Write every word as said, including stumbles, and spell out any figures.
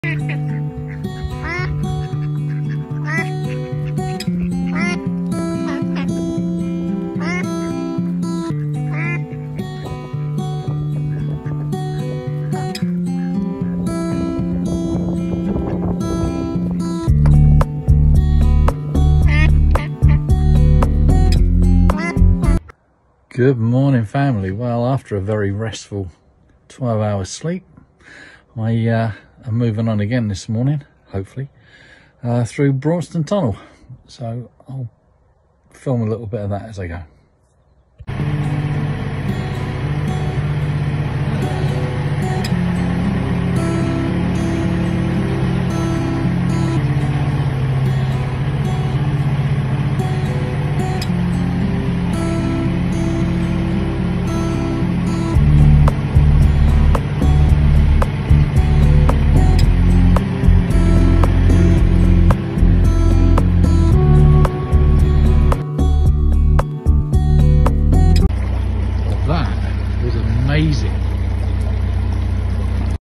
Good morning, family. Well, after a very restful twelve hours sleep, I uh, am moving on again this morning, hopefully, uh, through Braunston Tunnel. So I'll film a little bit of that as I go. Amazing.